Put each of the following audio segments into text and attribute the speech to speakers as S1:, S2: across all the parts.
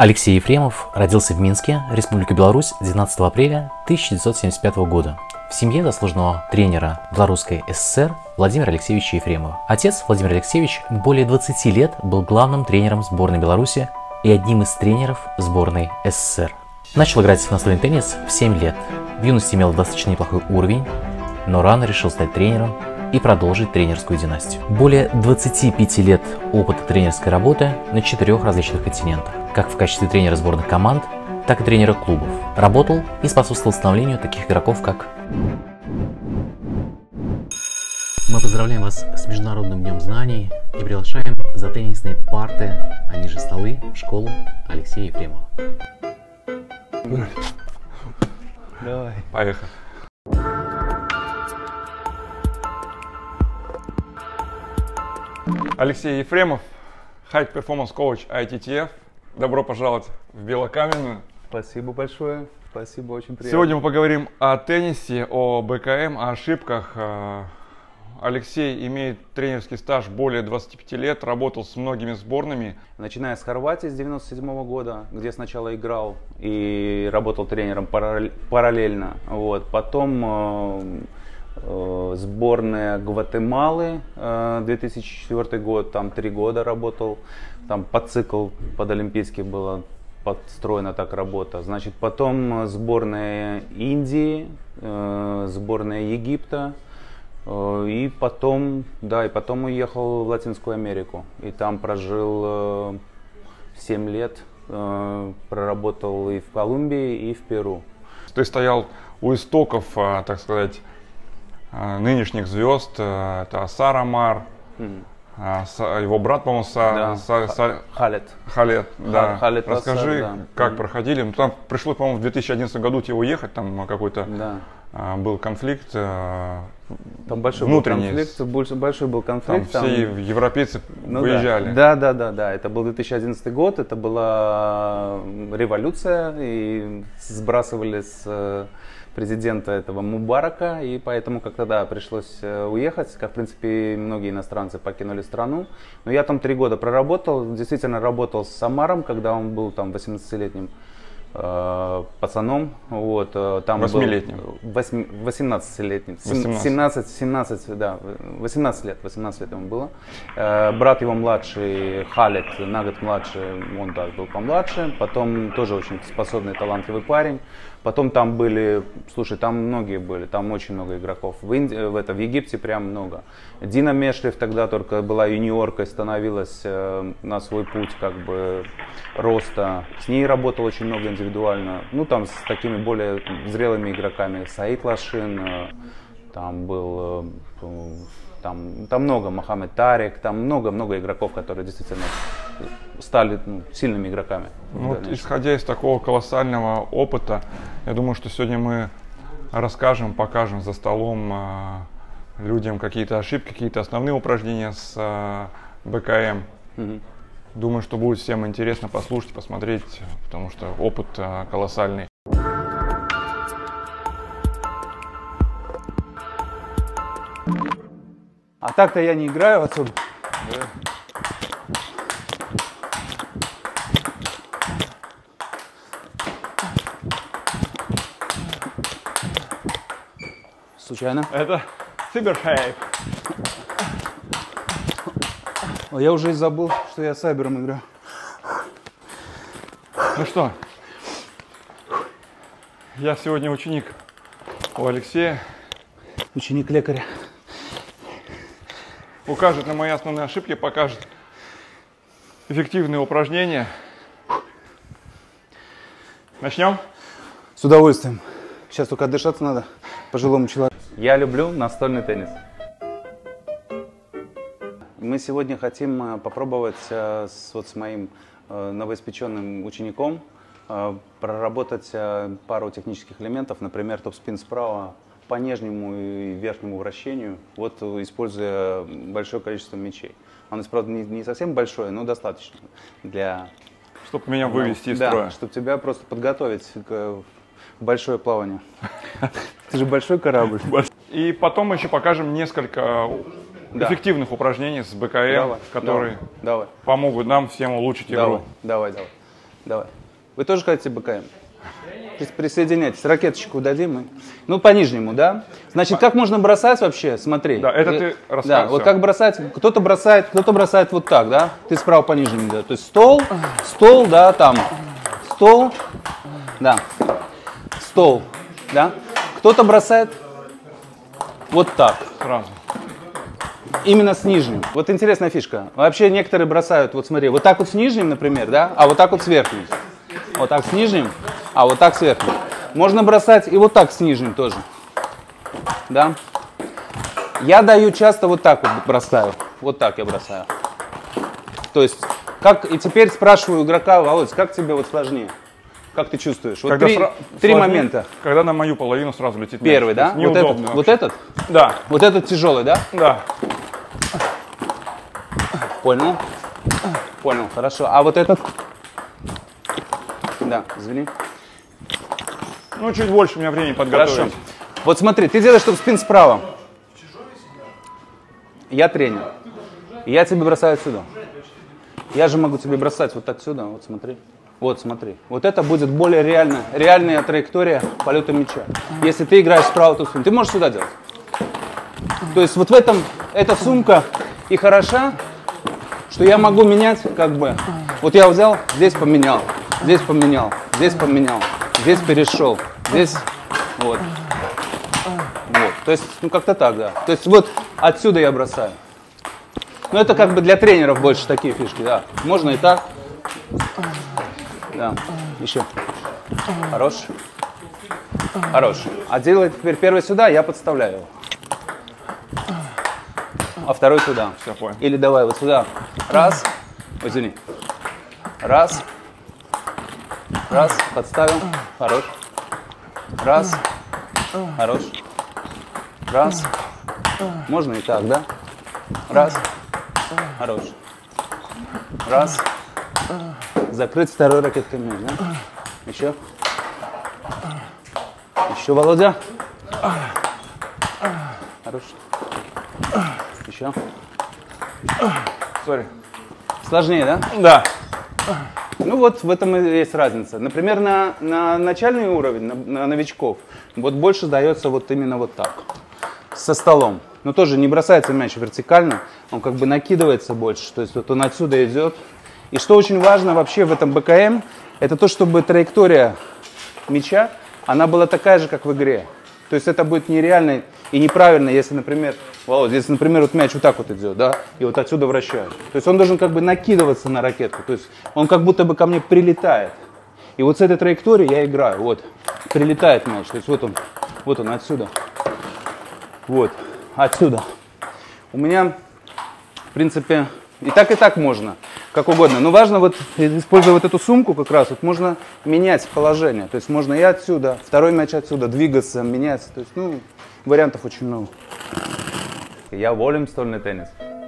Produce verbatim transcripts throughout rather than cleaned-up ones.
S1: Алексей Ефремов родился в Минске, Республика Беларусь, двенадцатого апреля тысяча девятьсот семьдесят пятого года в семье заслуженного тренера Белорусской ССР Владимира Алексеевича Ефремова. Отец Владимир Алексеевич более двадцати лет был главным тренером сборной Беларуси и одним из тренеров сборной СССР. Начал играть в настольный теннис в семь лет. В юности имел достаточно неплохой уровень, но рано решил стать тренером и продолжить тренерскую династию. Более двадцати пяти лет опыта тренерской работы на четырех различных континентах, как в качестве тренера сборных команд, так и тренера клубов. Работал и способствовал становлению таких игроков, как... Мы поздравляем вас с Международным днем знаний и приглашаем за теннисные парты, они же столы, в школу Алексея Ефремова.
S2: Давай.
S3: Поехали. Алексей Ефремов, High Performance Coach ай ти ти эф. Добро пожаловать в Белокаменную.
S2: Спасибо большое. Спасибо, очень приятно.
S3: Сегодня мы поговорим о теннисе, о бэ ка эм, о ошибках. Алексей имеет тренерский стаж более двадцати пяти лет, работал с многими сборными.
S2: Начиная с Хорватии с девяносто седьмого года, где сначала играл и работал тренером параллельно. Вот. Потом э, э, сборная Гватемалы, э, две тысячи четвёртый год, там три года работал. Там под цикл, под олимпийский была подстроена так работа. Значит, потом сборная Индии, э, сборная Египта. И потом, да, и потом уехал в Латинскую Америку. И там прожил э, семь лет, э, проработал и в Колумбии, и в Перу.
S3: Ты стоял у истоков, так сказать, нынешних звезд. Это Сара Мар, mm. его брат, по-моему, Са,
S2: да.
S3: Са, Са,
S2: Халет.
S3: Халет, да.
S2: Халет
S3: Расскажи,
S2: Асар, да.
S3: как
S2: mm.
S3: проходили. Ну, там пришлось, по-моему, в две тысячи одиннадцатом году тебе уехать, там какой-то
S2: да.
S3: был конфликт.
S2: Там большой
S3: внутренний.
S2: Был конфликт, большой, большой был конфликт.
S3: Там все там... европейцы ну, выезжали.
S2: Да. да, да, да, да. Это был две тысячи одиннадцатый год, это была революция, и сбрасывали с президента этого Мубарака, и поэтому как-то, да, пришлось уехать, как, в принципе, многие иностранцы покинули страну. Но я там три года проработал, действительно работал с Самаром, когда он был там восемнадцатилетним пацаном, вот, там
S3: восьмилетним,
S2: восемнадцатилетним, семнадцать, семнадцать, да, восемнадцать лет, восемнадцать лет ему было. Брат его младший, Халет, на год младше, он так был помладше, потом тоже очень способный, талантливый парень. Потом там были, слушай, там многие были, там очень много игроков. В, Инди, в, это, в Египте прям много. Дина Мешлев тогда только была юниоркой, становилась э, на свой путь как бы роста. С ней работал очень много индивидуально. Ну там с такими более зрелыми игроками. Саид Лашин, э, там был, э, там, там много, Мохаммед Тарик, там много-много игроков, которые действительно стали ну, сильными игроками.
S3: Ну, вот, исходя из такого колоссального опыта, я думаю, что сегодня мы расскажем, покажем за столом э, людям какие-то ошибки, какие-то основные упражнения с э, бэ ка эм. Угу. Думаю, что будет всем интересно послушать, посмотреть, потому что опыт э, колоссальный.
S2: А так-то я не играю отсюда. Да. Случайно?
S3: Это Cyberhave.
S2: Я уже и забыл, что я сайбером играю.
S3: Ну что, я сегодня ученик у Алексея.
S2: Ученик лекаря.
S3: Укажет на мои основные ошибки, покажет эффективные упражнения. Начнем?
S2: С удовольствием. Сейчас только отдышаться надо пожилому человеку. Я люблю настольный теннис. Мы сегодня хотим попробовать с, вот с моим новоиспеченным учеником проработать пару технических элементов, например, топ-спин справа по нижнему и верхнему вращению, вот используя большое количество мячей. Он, правда, не, не совсем большой, но достаточно для...
S3: Чтобы меня вывести
S2: ну,
S3: из
S2: да,
S3: строя.
S2: Чтобы тебя просто подготовить к большое плавание. Ты же большой корабль.
S3: И потом еще покажем несколько да. эффективных упражнений с бэ ка эм, давай, которые
S2: давай,
S3: помогут нам всем улучшить игру.
S2: Давай, давай, давай. Давай. Вы тоже хотите БКМ? Присоединяйтесь. Ракеточку дадим. И... Ну, по нижнему, да? Значит, как можно бросать вообще? Смотри.
S3: Да, это ты рассказывай.
S2: Да, вот как бросать. Кто-то бросает, кто-то бросает вот так, да? Ты справа по нижнему, да? То есть стол, стол, да, там. Стол, да. Стол, да? Кто-то бросает вот так.
S3: Сразу.
S2: Именно с нижним. Вот интересная фишка. Вообще некоторые бросают, вот смотри, вот так вот с нижним, например, да? А вот так вот с верхним. Вот так с нижним, а вот так с верхним. Можно бросать и вот так с нижним тоже. Да? Я даю часто вот так вот бросаю. Вот так я бросаю. То есть, как, и теперь спрашиваю игрока: Володь, как тебе вот сложнее? Как ты чувствуешь? Вот
S3: Когда
S2: три,
S3: сра-
S2: три
S3: сложнее,
S2: момента.
S3: Когда на мою половину сразу летит мяч.
S2: Первый, да? Вот этот, вот этот?
S3: Да.
S2: Вот этот тяжелый, да?
S3: Да.
S2: Понял? Понял, хорошо. А вот этот? Да, извини.
S3: Ну, чуть больше у меня времени подготовить.
S2: Хорошо. Вот смотри, ты делаешь топ-спин справа. Я тренер. Я тебе бросаю отсюда. Я же могу тебе бросать вот отсюда. Вот смотри. Вот смотри. Вот это будет более реально, реальная траектория полета мяча. Если ты играешь справа топ-спин, ты можешь сюда делать. То есть вот в этом эта сумка и хороша, что я могу менять как бы. Вот я взял, здесь поменял, здесь поменял, здесь поменял, здесь перешел, здесь вот. Вот. То есть, ну как-то так, да. То есть вот отсюда я бросаю. Ну это как бы для тренеров больше такие фишки, да. Можно и так. Да. Еще. Хорош. Хорош. А делай теперь первый сюда, я подставляю его. А второй туда.
S3: Все, понял.
S2: Или давай вот сюда. Раз. Ой, извини. Раз. Раз. Подставил. Хорош. Раз. Хорош. Раз. Можно и так, да? Раз. Хорош. Раз. Закрыть второй ракеткой мяч, да? Еще. Еще, Володя. Хорош. Еще.
S3: Сори.
S2: Сложнее, да?
S3: Да.
S2: Ну вот в этом и есть разница. Например, на, на начальный уровень, на, на новичков, вот больше дается вот именно вот так, со столом. Но тоже не бросается мяч вертикально, он как бы накидывается больше, то есть вот он отсюда идет. И что очень важно вообще в этом БКМ, это то, чтобы траектория мяча, она была такая же, как в игре. То есть это будет нереально и неправильно, если, например, Володя, если, например, вот мяч вот так вот идет, да, и вот отсюда вращают. То есть он должен как бы накидываться на ракетку, то есть он как будто бы ко мне прилетает. И вот с этой траекторией я играю, вот, прилетает мяч, то есть вот он, вот он отсюда, вот, отсюда. У меня, в принципе, и так, и так можно, как угодно. Но важно, вот, используя вот эту сумку как раз, вот можно менять положение. То есть можно и отсюда, второй мяч отсюда, двигаться, менять. То есть, ну, вариантов очень много. Я волен стольный теннис.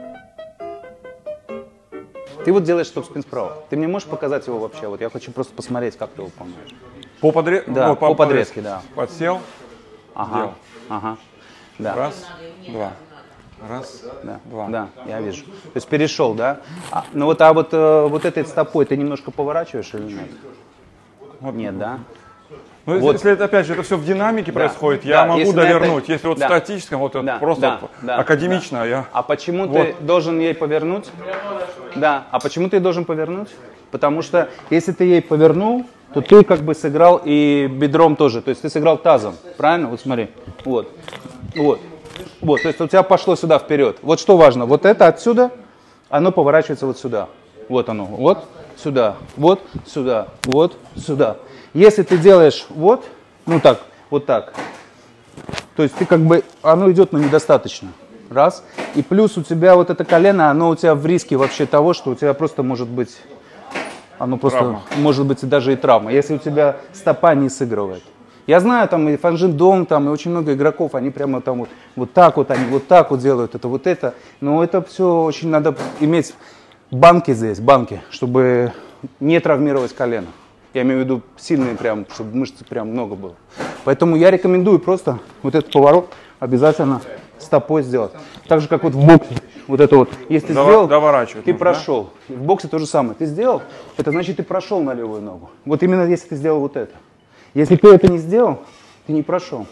S2: Ты вот делаешь топ-спин справа. Ты мне можешь показать его вообще? Вот я хочу просто посмотреть, как ты его выполняешь.
S3: По, подре...
S2: Да,
S3: ну,
S2: по, по подрезке, да.
S3: Подсел,
S2: Ага,
S3: сделал.
S2: ага, да.
S3: Раз, два. Раз,
S2: Да,
S3: два.
S2: да, я вижу. То есть перешел, да? А, ну вот, а вот, э, вот этой стопой ты немножко поворачиваешь или нет?
S3: Вот.
S2: Нет, да?
S3: Ну,
S2: Вот.
S3: если это, опять же, это все в динамике
S2: Да.
S3: происходит,
S2: Да,
S3: я могу
S2: если на
S3: довернуть.
S2: это-
S3: Если вот
S2: да.
S3: в статическом, вот
S2: Да,
S3: это просто
S2: да,
S3: вот
S2: да,
S3: академично,
S2: да.
S3: я...
S2: А почему
S3: Вот.
S2: ты должен ей повернуть? Да, а почему ты должен повернуть? Потому что если ты ей повернул, то ты как бы сыграл и бедром тоже. То есть ты сыграл тазом, правильно? Вот смотри, вот, вот, вот. То есть у тебя пошло сюда вперед. Вот что важно, вот это отсюда, оно поворачивается вот сюда. Вот оно, вот сюда, вот сюда, вот сюда. Если ты делаешь вот, ну так, вот так, то есть ты как бы, оно идет, но недостаточно. Раз. И плюс у тебя вот это колено, оно у тебя в риске вообще того, что у тебя просто может быть, оно просто
S3: Травма.
S2: может быть и даже и травма, если у тебя стопа не сыгрывает. Я знаю, там и Фанжин Дong, там и очень много игроков, они прямо там вот, вот так вот, они вот так вот делают, это вот это. Но это все очень надо иметь банки здесь, банки, чтобы не травмировать колено. Я имею в виду сильные прям, чтобы мышцы прям много было. Поэтому я рекомендую просто вот этот поворот обязательно стопой сделать. Так же, как вот в боксе. Вот это вот. Если ты
S3: Дова,
S2: сделал, ты
S3: нужно,
S2: прошел. Да? В боксе то же самое. Ты сделал, это значит, ты прошел на левую ногу. Вот именно если ты сделал вот это. Если ты это не сделал, ты не прошел.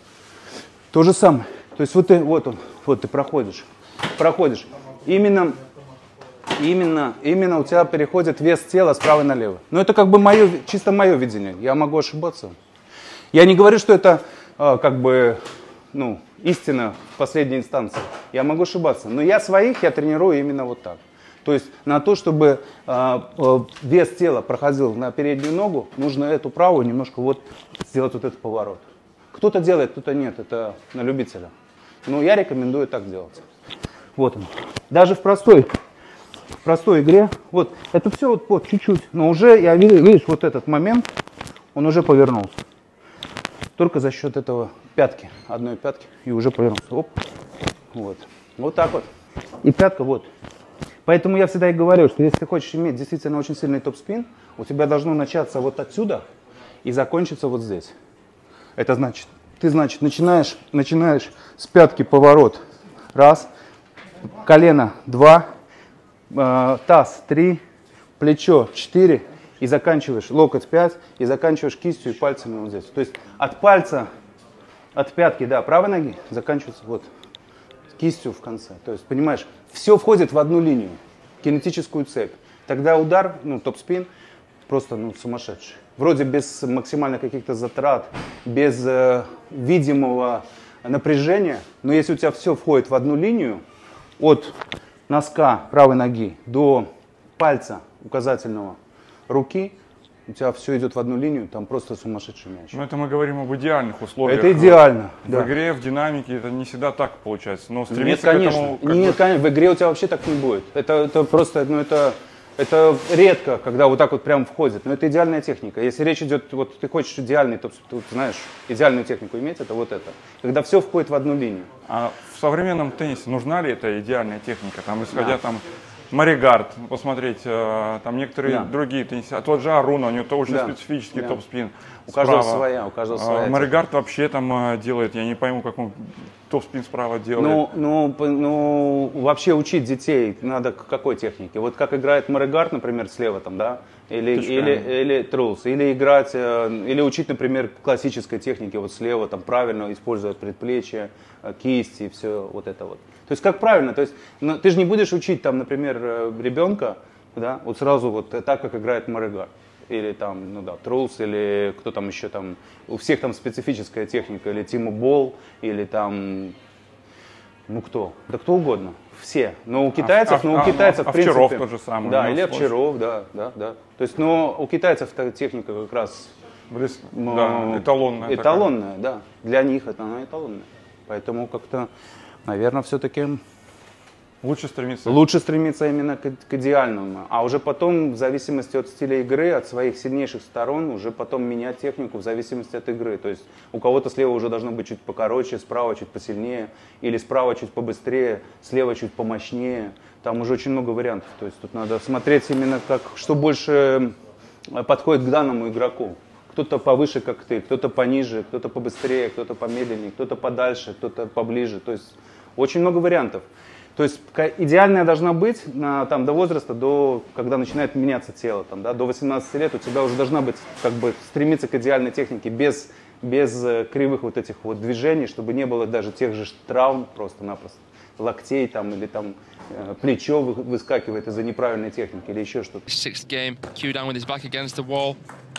S2: То же самое. То есть вот ты, вот он, вот ты проходишь. Проходишь. Именно, именно, именно у тебя переходит вес тела с правой на левую. Но это как бы мое, чисто мое видение. Я могу ошибаться. Я не говорю, что это э, как бы, ну, истина в последней инстанции. Я могу ошибаться. Но я своих, я тренирую именно вот так. То есть на то, чтобы э, э, вес тела проходил на переднюю ногу, нужно эту правую немножко вот сделать вот этот поворот. Кто-то делает, кто-то нет. Это на любителя. Но я рекомендую так делать. Вот он. Даже в простой, в простой игре, вот, это все вот, вот чуть-чуть, но уже, я вижу, видишь, вот этот момент, он уже повернулся. Только за счет этого пятки, одной пятки, и уже повернулся. Оп. Вот. Вот так вот. И пятка вот. Поэтому я всегда и говорю, что если ты хочешь иметь действительно очень сильный топ-спин, у тебя должно начаться вот отсюда и закончиться вот здесь. Это значит, ты, значит, начинаешь, начинаешь с пятки поворот. Раз. Колено два, э, таз три, плечо четыре, и заканчиваешь локоть пять, и заканчиваешь кистью и пальцами вот здесь. То есть от пальца, от пятки, да, правой ноги заканчивается вот кистью в конце. То есть, понимаешь, все входит в одну линию, кинетическую цепь. Тогда удар, ну, топ-спин, просто, ну, сумасшедший. Вроде без максимально каких-то затрат, без э, видимого напряжения, но если у тебя все входит в одну линию, от носка правой ноги до пальца указательного руки, у тебя все идет в одну линию, там просто сумасшедший мяч.
S3: Но это мы говорим об идеальных условиях.
S2: Это идеально.
S3: В
S2: да.
S3: игре, в динамике это не всегда так получается. Но стремиться
S2: Нет, конечно.
S3: к этому... Как
S2: Нет,
S3: бы...
S2: конечно, в игре у тебя вообще так не будет. Это, это просто, ну это, это редко, когда вот так вот прям входит. Но это идеальная техника. Если речь идет, вот ты хочешь идеальный, то ты знаешь, идеальную технику иметь, это вот это. Когда все входит в одну линию.
S3: А в современном теннисе нужна ли эта идеальная техника? Там, исходя
S2: да.
S3: там Маригард, посмотреть, э, там некоторые да. другие теннисисты. А тот же Аруна, у него тоже
S2: да.
S3: специфический да. топ-спин.
S2: У каждого своя, у каждого своя.
S3: Маригард вообще там делает, я не пойму, как он топ-спин справа делает.
S2: Ну, ну, ну, вообще учить детей надо к какой технике? Вот как играет Маригард, например, слева там, да? Или, или, или трулс, или играть, или учить, например, классической технике, вот слева там правильно использовать предплечье, кисти и все вот это вот. То есть как правильно, то есть ну, ты же не будешь учить там, например, ребенка, да, вот сразу вот так, как играет Маригард. Или там, ну да, трулс, или кто там еще там, у всех там специфическая техника, или Тиму Болл, или там, ну кто, да кто угодно, все. Но у китайцев, а, ну у а, китайцев,
S3: а,
S2: в принципе.
S3: Овчаров тот же самый.
S2: Да, или Овчаров, да, да, да. То есть, но у китайцев техника как раз
S3: Близ... да, эталонная.
S2: Эталонная, такая. Да, для них это она эталонная. Поэтому как-то, наверное, все-таки...
S3: Лучше стремиться.
S2: Лучше стремиться именно к, к идеальному. А уже потом, в зависимости от стиля игры, от своих сильнейших сторон, уже потом менять технику в зависимости от игры. То есть у кого-то слева уже должно быть чуть покороче, справа чуть посильнее, или справа чуть побыстрее, слева чуть помощнее. Там уже очень много вариантов. То есть тут надо смотреть именно, как, что больше подходит к данному игроку. Кто-то повыше, как ты, кто-то пониже, кто-то побыстрее, кто-то помедленнее, кто-то подальше, кто-то поближе. То есть очень много вариантов. То есть идеальная должна быть на, там, до возраста, до, когда начинает меняться тело. Там, да, до восемнадцати лет у тебя уже должна быть, как бы, стремиться к идеальной технике без, без э, кривых вот этих вот движений, чтобы не было даже тех же травм просто-напросто, локтей там, или там э, плечо вы, выскакивает из-за неправильной техники или еще что-то.
S4: Sixth game, Q down with his back against the wall.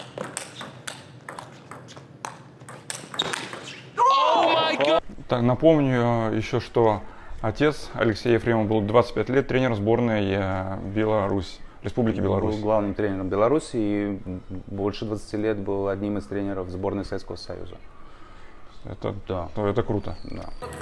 S4: Oh my God!
S3: Так, напомню еще, что отец Алексей Ефремов был двадцать пять лет тренером сборной Беларусь, Республики Беларусь.
S2: Был главным тренером Беларуси и больше двадцати лет был одним из тренеров сборной Советского Союза.
S3: Это, да. то, это круто.
S2: Да.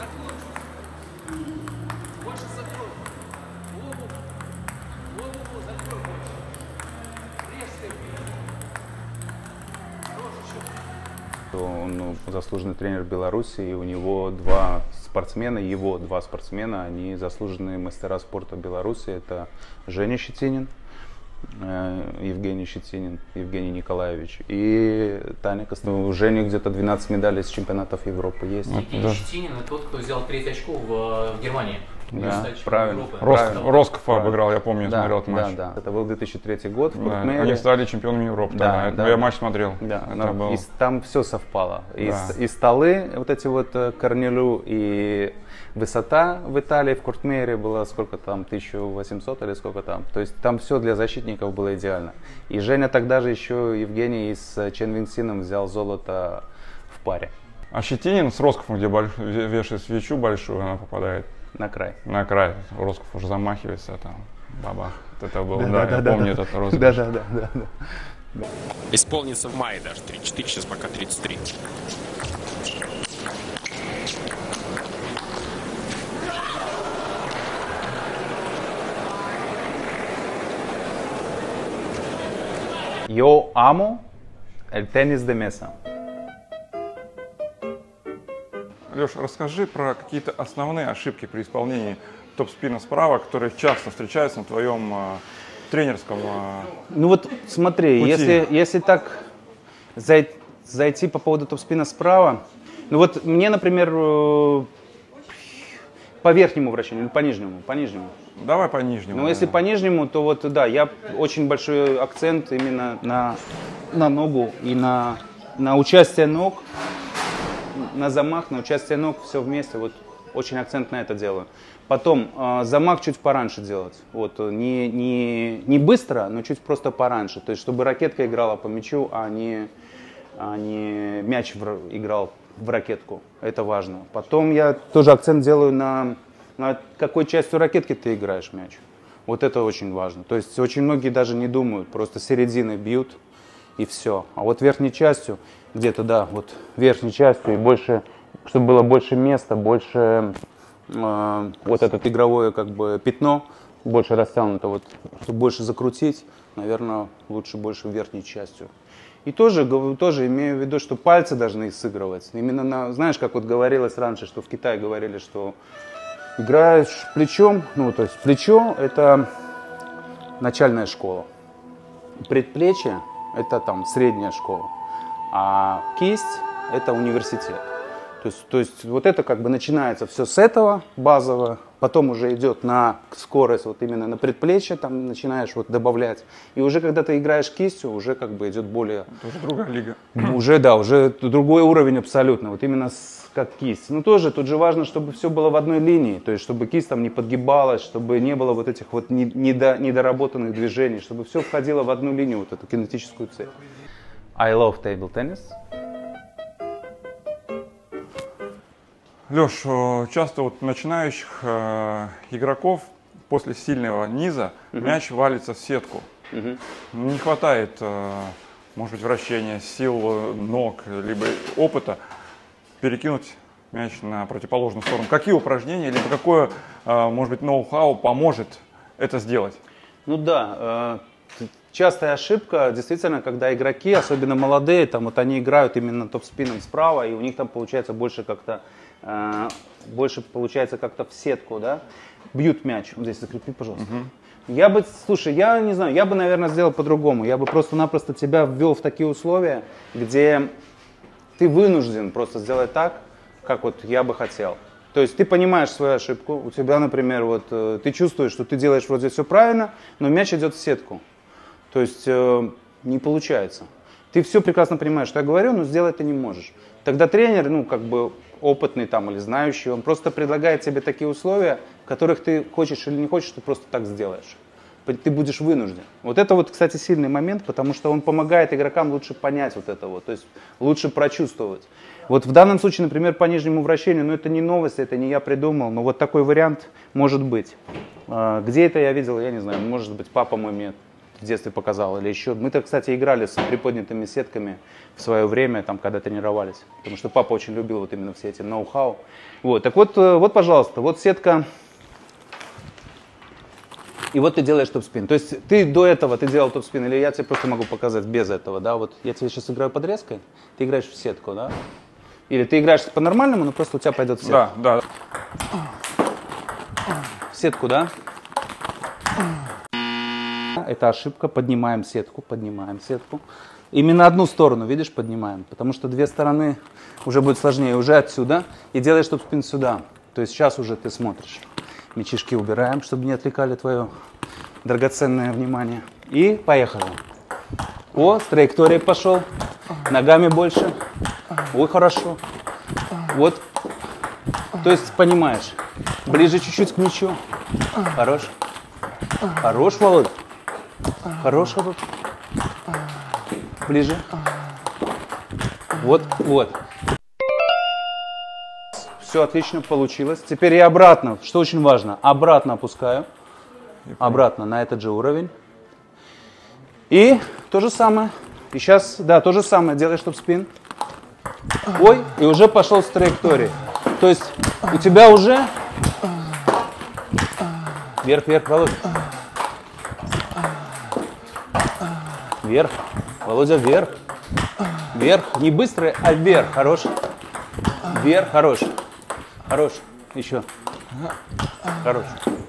S2: Он ну, заслуженный тренер Беларуси, и у него два спортсмена, его два спортсмена, они заслуженные мастера спорта Беларуси. Это Женя Щетинин, Евгений Щетинин, Евгений Николаевич. И Таня Костенко. У Жени где-то двенадцать медалей с чемпионатов Европы есть.
S1: Евгений да. Щетинин – тот, кто взял третье очко в, в Германии.
S2: Да, правильно.
S3: Росков, Росков обыграл, я помню,
S2: да,
S3: смотрел этот матч.
S2: Да, да. Это был две тысячи третий год в
S3: да, они стали чемпионами Европы.
S2: Да,
S3: да,
S2: да.
S3: Я матч смотрел.
S2: Да,
S3: это был...
S2: и там все совпало. И,
S3: да.
S2: и столы, вот эти вот Корнелю, и высота в Италии, в Куртмеере была сколько там, тысяча восемьсот или сколько там. То есть там все для защитников было идеально. И Женя тогда же еще, Евгений, с Чен Винсином взял золото в паре.
S3: А Щетинин с Росковым, где больш... вешает свечу большую, она попадает.
S2: На край.
S3: На край. Росков уже замахивается, там, бабах. Вот это был,
S2: да,
S3: да,
S2: да,
S3: я
S2: да,
S3: помню
S2: да.
S3: этот розыгрыш.
S2: Да, да, да, да, да.
S5: Исполнится в мае даже тридцать четыре, сейчас пока тридцать три.
S2: Yo amo el tenis de mesa.
S3: Леш, расскажи про какие-то основные ошибки при исполнении топ-спина справа, которые часто встречаются на твоем э, тренерском э,
S2: Ну вот смотри,
S3: пути.
S2: если, если так зай, зайти по поводу топ-спина справа, ну вот мне, например, э, по верхнему вращению или по нижнему? По нижнему.
S3: Давай по нижнему.
S2: Ну если по нижнему, то вот да, я очень большой акцент именно на, на ногу и на, на участие ног. На замах, на участие ног, все вместе, вот очень акцент на это делаю. Потом э, замах чуть пораньше делать, вот, не, не, не быстро, но чуть просто пораньше, то есть чтобы ракетка играла по мячу, а не, а не мяч в, играл в ракетку, это важно. Потом я тоже акцент делаю на, на какой частью ракетки ты играешь мяч, вот это очень важно. То есть очень многие даже не думают, просто середины бьют и все, а вот верхней частью, где-то, да, вот верхней частью, и больше, чтобы было больше места, больше э, вот это игровое как бы пятно, больше растянуто, вот, чтобы больше закрутить, наверное, лучше больше верхней частью. И тоже, тоже имею в виду, что пальцы должны сыгрывать. Именно на, знаешь, как вот говорилось раньше, что в Китае говорили, что играешь плечом, ну, то есть плечо – это начальная школа, предплечье – это там средняя школа. А кисть – это университет. То есть, то есть вот это как бы начинается все с этого базового, потом уже идет на скорость, вот именно на предплечье, там начинаешь вот добавлять. И уже когда ты играешь кистью, уже как бы идет более…
S3: Это уже другая лига.
S2: Уже, да, уже другой уровень абсолютно, вот именно с, как кисть. Ну тоже тут же важно, чтобы все было в одной линии, то есть чтобы кисть там не подгибалась, чтобы не было вот этих вот недо, недоработанных движений, чтобы все входило в одну линию, вот эту кинетическую цель. I love table tennis.
S3: Леш, часто вот начинающих э, игроков после сильного низа uh-huh. мяч валится в сетку. Uh-huh. Не хватает, э, может быть, вращения, сил ног, либо опыта перекинуть мяч на противоположную сторону. Какие упражнения, либо какое, э, может быть, ноу-хау поможет это сделать?
S2: Ну да, э, частая ошибка, действительно, когда игроки, особенно молодые, там вот они играют именно топ-спином справа, и у них там получается больше как-то э, больше получается как-то в сетку, да, бьют мяч. Вот здесь закрепи, пожалуйста. Uh-huh. Я бы, слушай, я не знаю, я бы, наверное, сделал по-другому. Я бы просто-напросто тебя ввел в такие условия, где ты вынужден просто сделать так, как вот я бы хотел. То есть ты понимаешь свою ошибку, у тебя, например, вот ты чувствуешь, что ты делаешь вроде все правильно, но мяч идет в сетку. То есть э, не получается. Ты все прекрасно понимаешь, что я говорю, но сделать ты не можешь. Тогда тренер, ну, как бы опытный там или знающий, он просто предлагает тебе такие условия, в которых ты хочешь или не хочешь, ты просто так сделаешь. Ты будешь вынужден. Вот это вот, кстати, сильный момент, потому что он помогает игрокам лучше понять вот это вот, то есть лучше прочувствовать. Вот в данном случае, например, по нижнему вращению, ну это не новость, это не я придумал, но вот такой вариант может быть. Где это я видел, я не знаю, может быть, папа мой мне в детстве показал или еще. Мы-то, кстати, играли с приподнятыми сетками в свое время, там, когда тренировались, потому что папа очень любил вот именно все эти ноу-хау. Вот, так вот, вот, пожалуйста, вот сетка. И вот ты делаешь топ-спин. То есть ты до этого ты делал топ-спин, или я тебе просто могу показать без этого, да? Вот я тебе сейчас играю подрезкой, ты играешь в сетку, да? Или ты играешь по-нормальному, но просто у тебя пойдет в сетку.
S3: Да, да.
S2: В сетку, да? нельзя, это ошибка. Поднимаем сетку, поднимаем сетку. Именно одну сторону, видишь, поднимаем. Потому что две стороны уже будет сложнее. Уже отсюда. И делаешь топ-спин сюда. То есть сейчас уже ты смотришь. Мячишки убираем, чтобы не отвлекали твое драгоценное внимание. И поехали. О, с траекторией пошел. Ногами больше. Ой, хорошо. Вот. То есть понимаешь. Ближе чуть-чуть к мячу. Хорош. Хорош, Володь. Хорош, Володь. Ближе. Вот, вот. Все отлично получилось. Теперь я обратно, что очень важно, обратно опускаю. Обратно на этот же уровень. И то же самое. И сейчас, да, то же самое делаешь топ-спин. Ой, и уже пошел с траектории. То есть у тебя уже... Вверх, вверх, Володя. Вверх. Володя, вверх. Вверх. Не быстро, а вверх. Хорош. Вверх. Хорош. Хорош. Еще. Хорош.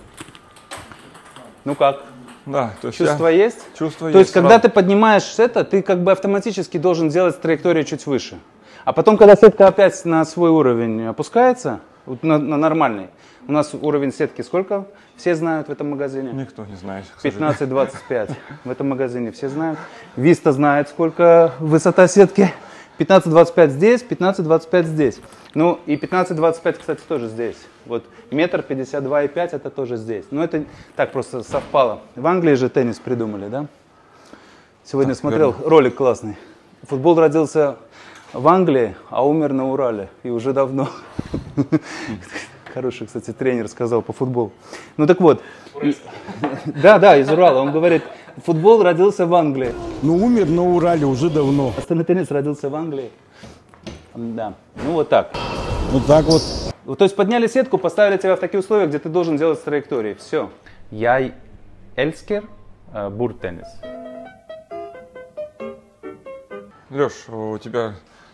S2: Ну как?
S3: Да, то есть
S2: Чувство
S3: я...
S2: есть?
S3: Чувство
S2: то
S3: есть.
S2: есть, когда ты поднимаешь это, ты как бы автоматически должен делать траекторию чуть выше. А потом, когда сетка опять на свой уровень опускается, на, на нормальный, у нас уровень сетки сколько? Все знают в этом магазине?
S3: Никто не знает.
S2: пятнадцать двадцать пять. В этом магазине все знают. Виста знает, сколько высота сетки. пятнадцать двадцать пять здесь, пятнадцать двадцать пять здесь. Ну и пятнадцать двадцать пять, кстати, тоже здесь. Вот метр пятьдесят два и пять это тоже здесь. Но это так просто совпало. В Англии же теннис придумали, да? Сегодня так, смотрел верно. Ролик классный. Футбол родился в Англии, а умер на Урале. И уже давно. Хороший, кстати, тренер сказал по футболу. Ну так вот. Да, да, из Урала. Он говорит, футбол родился в Англии.
S6: Ну умер на Урале уже давно.
S2: Остальной теннис родился в Англии. Да, ну вот так.
S6: Вот так вот.
S2: То есть подняли сетку, поставили тебя в такие условия, где ты должен делать с траекторией. Все. Я эльскер буртеннис.
S3: Леш, у тебя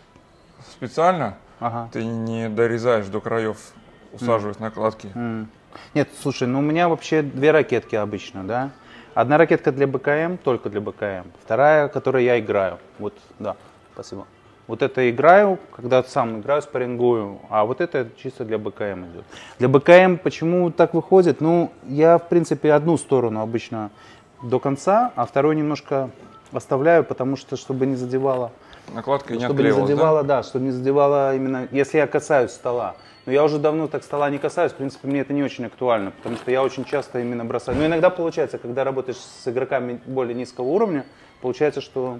S3: специально
S2: ага.
S3: ты не дорезаешь до краев, усаживаешь mm. накладки?
S2: Mm. Нет, слушай, ну у меня вообще две ракетки обычно, да. Одна ракетка для БКМ, только для БКМ. Вторая, которой я играю. Вот, да, спасибо. Вот это играю, когда сам играю, спаррингую, а вот это чисто для БКМ идет. Для БКМ почему так выходит? Ну, я, в принципе, одну сторону обычно до конца, а вторую немножко оставляю, потому что, чтобы не задевало.
S3: Накладка не
S2: чтобы не задевало,
S3: да?
S2: да, чтобы не задевало именно, если я касаюсь стола. Но я уже давно так стола не касаюсь, в принципе, мне это не очень актуально, потому что я очень часто именно бросаю. Но иногда получается, когда работаешь с игроками более низкого уровня, получается, что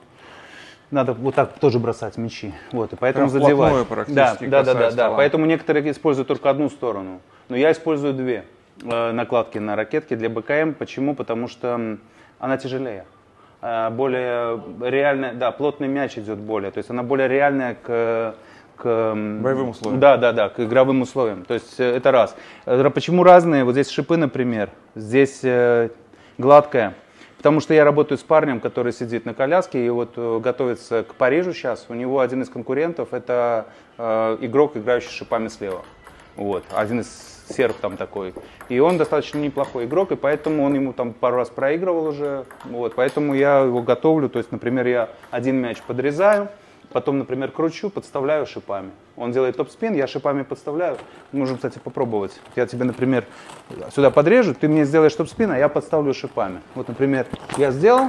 S2: надо вот так тоже бросать мячи. Вот, и поэтому задевать. Да, да, да, да, да. Поэтому некоторые используют только одну сторону. Но я использую две э, накладки на ракетке для БКМ. Почему? Потому что она тяжелее. Э, более реальная, да, плотный мяч идет более. То есть она более реальная к, к
S3: боевым условиям.
S2: Да, да, да, к игровым условиям. То есть э, это раз. Почему разные? Вот здесь шипы, например. Здесь э, гладкая. Потому что я работаю с парнем, который сидит на коляске и вот готовится к Парижу сейчас. У него один из конкурентов это э, игрок, играющий шипами слева. Вот, один из серб там такой. И он достаточно неплохой игрок, и поэтому он ему там пару раз проигрывал уже. Вот, поэтому я его готовлю. То есть, например, я один мяч подрезаю, потом, например, кручу, подставляю шипами. Он делает топ-спин, я шипами подставляю. Можем, кстати, попробовать. Я тебе, например, сюда подрежу, ты мне сделаешь топ-спин, а я подставлю шипами. Вот, например, я сделал,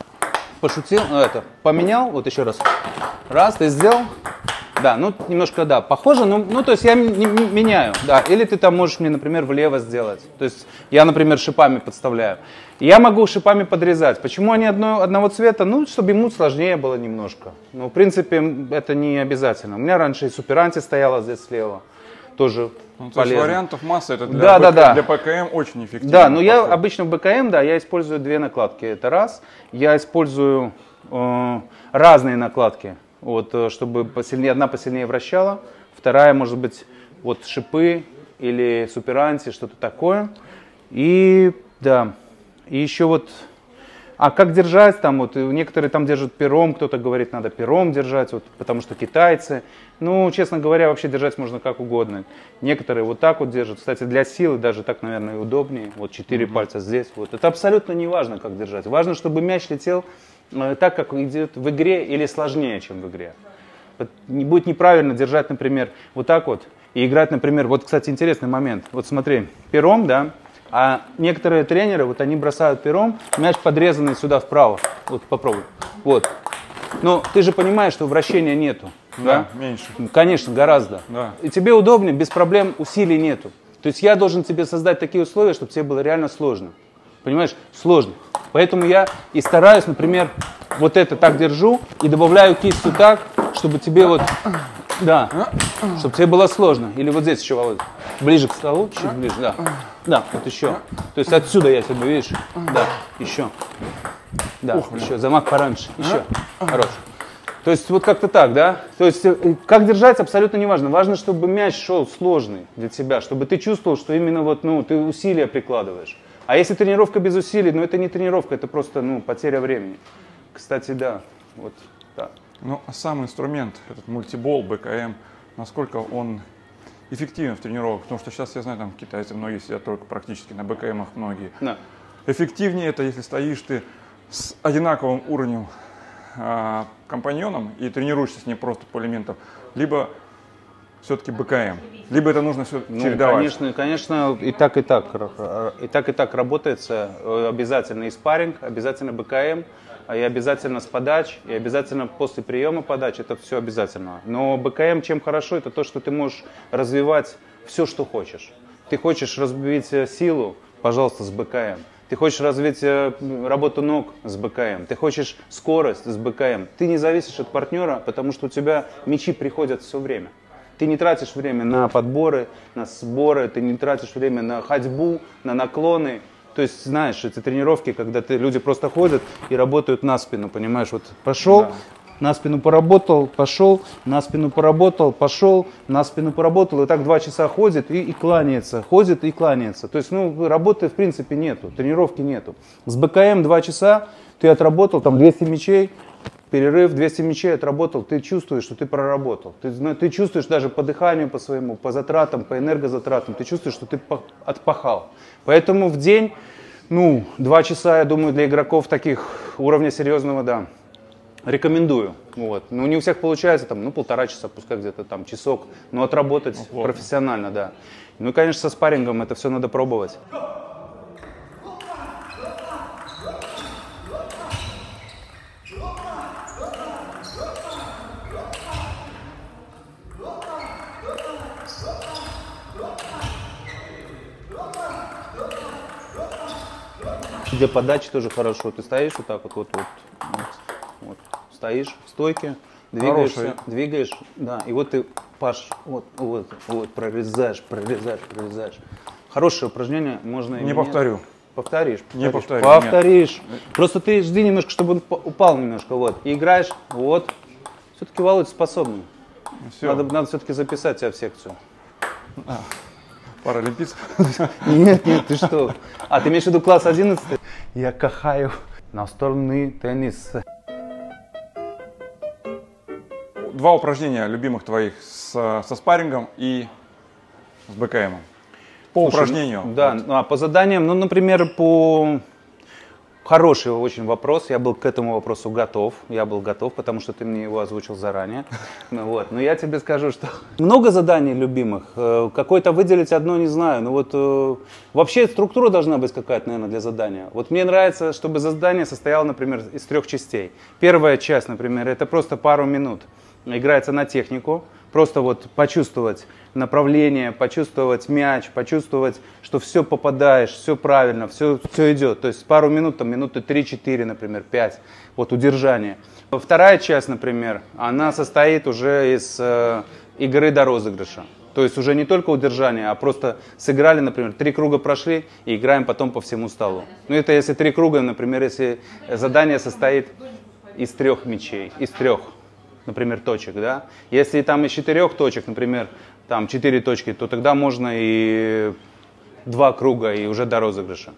S2: пошутил, это, поменял, вот еще раз. Раз, ты сделал. Да, ну, немножко, да, похоже, ну, ну то есть я меняю, да. Или ты там можешь мне, например, влево сделать. То есть я, например, шипами подставляю. Я могу шипами подрезать. Почему они одно, одного цвета? Ну, чтобы ему сложнее было немножко. Ну, в принципе, это не обязательно. У меня раньше и суперанти стояла здесь слева. Тоже
S3: ну, то
S2: полезно.
S3: есть вариантов масса, это для,
S2: да,
S3: БК,
S2: да, да.
S3: для ПКМ очень эффективно.
S2: Да, но я обычно в БКМ, да, я использую две накладки. Это раз. Я использую э, разные накладки. Вот, чтобы посильнее, одна посильнее вращала, вторая, может быть, вот шипы или суперанти, что-то такое. И, да, и еще вот А как держать там, вот некоторые там держат пером, кто-то говорит, надо пером держать, вот, потому что китайцы. Ну, честно говоря, вообще держать можно как угодно. Некоторые вот так вот держат. Кстати, для силы даже так, наверное, удобнее. Вот четыре mm-hmm. пальца здесь. Вот. Это абсолютно не важно, как держать. Важно, чтобы мяч летел э, так, как идет в игре, или сложнее, чем в игре. Вот, не будет неправильно держать, например, вот так вот. И играть, например, вот, кстати, интересный момент. Вот смотри, пером, да. А некоторые тренеры, вот они бросают пером, мяч подрезанный сюда вправо. Вот попробуй. Вот. Но ты же понимаешь, что вращения нету.
S3: Да,
S2: да?
S3: меньше.
S2: Конечно, гораздо.
S3: Да.
S2: И тебе удобнее, без проблем, усилий нету. То есть я должен тебе создать такие условия, чтобы тебе было реально сложно. Понимаешь? Сложно. Поэтому я и стараюсь, например, вот это так держу и добавляю кистью так, чтобы тебе вот... Да, чтобы тебе было сложно. Или вот здесь еще, Володя. Ближе к столу, чуть ближе, да. Да, вот еще. То есть отсюда я тебе, видишь? Да, еще. Да, Ух, еще. Замах пораньше. Еще. Хорош. То есть вот как-то так, да? То есть как держать абсолютно не важно. Важно, чтобы мяч шел сложный для тебя, чтобы ты чувствовал, что именно вот, ну, ты усилия прикладываешь. А если тренировка без усилий, ну это не тренировка, это просто, ну, потеря времени. Кстати, да, вот так.
S3: Ну, а сам инструмент, этот мультибол, БКМ, насколько он эффективен в тренировках? Потому что сейчас, я знаю, там китайцы многие сидят только практически на БКМах многие. Да. Эффективнее это, если стоишь ты с одинаковым уровнем э, компаньоном и тренируешься с ним просто по элементам, либо все-таки БКМ, либо это нужно все ну, чередовать?
S2: Конечно, конечно, и так, и так, и так, и так работается. Обязательно и спарринг, обязательно БКМ. И обязательно с подач, и обязательно после приема подач, это все обязательно. Но БКМ чем хорошо, это то, что ты можешь развивать все, что хочешь. Ты хочешь развить силу, пожалуйста, с БКМ. Ты хочешь развить работу ног с БКМ. Ты хочешь скорость с БКМ. Ты не зависишь от партнера, потому что у тебя мячи приходят все время. Ты не тратишь время на подборы, на сборы, ты не тратишь время на ходьбу, на наклоны. То есть, знаешь, эти тренировки, когда ты, люди просто ходят и работают на спину, понимаешь, вот пошел, да. на спину поработал, пошел, на спину поработал, пошел, на спину поработал, и так два часа ходит и, и кланяется, ходит и кланяется. То есть, ну, работы в принципе нету, тренировки нету. С БКМ два часа ты отработал, там двести мячей, перерыв, двести мячей отработал, ты чувствуешь, что ты проработал. Ты, ты чувствуешь даже по дыханию по своему, по затратам, по энергозатратам, ты чувствуешь, что ты отпахал. Поэтому в день, ну, два часа, я думаю, для игроков таких уровня серьезного, да, рекомендую. Вот. Ну, не у всех получается, там, ну, полтора часа, пускай где-то там часок, но отработать ну, профессионально, да. Ну и, конечно, со спаррингом это все надо пробовать. Для подачи тоже хорошо. Ты стоишь вот так вот, вот, вот, вот, вот. Стоишь в стойке, двигаешься, Хороший. двигаешь, да, и вот ты, Паш, вот, вот, вот, прорезаешь, прорезаешь, прорезаешь. Хорошее упражнение, можно...
S3: Не повторю.
S2: Нет. Повторишь, повторишь.
S3: Не повторю.
S2: Повторишь. Нет. Просто ты жди немножко, чтобы он упал немножко, вот. И играешь, вот. Все-таки Володя способный. Все. Надо, надо все-таки записать тебя в секцию.
S3: А. Паралимпийцев?
S2: Нет, нет, ты что? А, ты имеешь в виду класс одиннадцатый? Я кахаю настольный теннис.
S3: Два упражнения любимых твоих с, со спаррингом и с БКМом. По Слушай, упражнению.
S2: Да, вот. А по заданиям, ну, например, по... Хороший очень вопрос, я был к этому вопросу готов, я был готов, потому что ты мне его озвучил заранее. Ну, вот. Но я тебе скажу, что много заданий любимых, какое-то выделить одно не знаю, но вот вообще структура должна быть какая-то, наверное, для задания. Вот мне нравится, чтобы задание состояло, например, из трех частей. Первая часть, например, это просто пару минут, играется на технику, просто вот почувствовать направление, почувствовать мяч, почувствовать, что все попадаешь, все правильно, все, все идет. То есть пару минут, там минуты три-четыре, например, пять, вот удержание. Вторая часть, например, она состоит уже из э, игры до розыгрыша. То есть уже не только удержание, а просто сыграли, например, три круга прошли и играем потом по всему столу. Ну это если три круга, например, если задание состоит из трех мячей, из трех, например, точек, да. Если там из четырех точек, например, там четыре точки, то тогда можно и два круга, и уже до розыгрыша.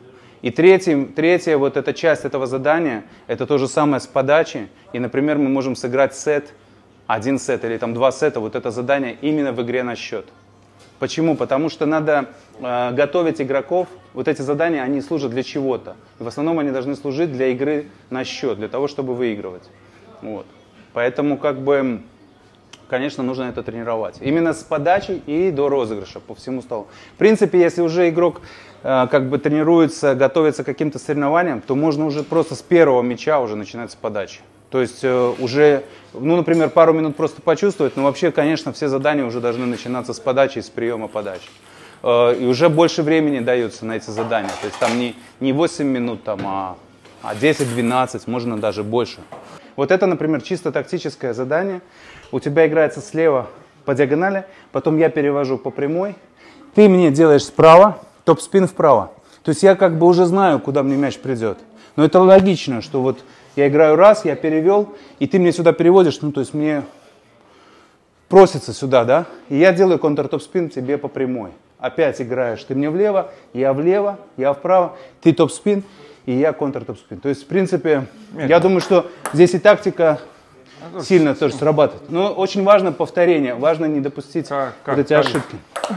S2: И третий, третья вот эта часть этого задания, это то же самое с подачей. И, например, мы можем сыграть сет, один сет или там два сета, вот это задание именно в игре на счет. Почему? Потому что надо э, готовить игроков, вот эти задания, они служат для чего-то. В основном они должны служить для игры на счет, для того, чтобы выигрывать. Вот. Поэтому, как бы, конечно, нужно это тренировать. Именно с подачей и до розыгрыша по всему столу. В принципе, если уже игрок э, как бы тренируется, готовится к каким-то соревнованиям, то можно уже просто с первого мяча уже начинать с подачи. То есть э, уже, ну, например, пару минут просто почувствовать, но вообще, конечно, все задания уже должны начинаться с подачи и с приема подачи. Э, и уже больше времени дается на эти задания. То есть там не, не восемь минут, там, а, а десять-двенадцать, можно даже больше. Вот это, например, чисто тактическое задание. У тебя играется слева по диагонали, потом я перевожу по прямой. Ты мне делаешь справа, топ-спин вправо. То есть я как бы уже знаю, куда мне мяч придет. Но это логично, что вот я играю раз, я перевел, и ты мне сюда переводишь, ну то есть мне просится сюда, да? И я делаю контр-топ-спин тебе по прямой. Опять играешь ты мне влево, я влево, я вправо, ты топ-спин, и я контр-топ-спин. То есть, в принципе, Медленно. Я думаю, что здесь и тактика а сильно тоже срабатывает. Но очень важно повторение, важно не допустить как, как, вот эти как? ошибки.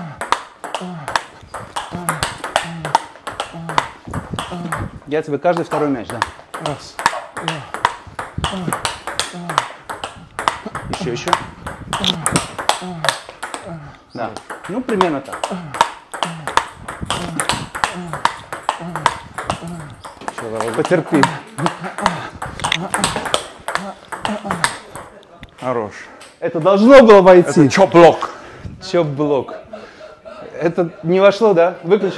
S2: Я тебе каждый второй мяч, да? Раз. Еще, еще. Да. Ну, примерно так. Потерпи.
S3: Хорош.
S2: Это должно было войти.
S3: Это чоп-блок.
S2: Чоп-блок. Это не вошло, да? Выключил?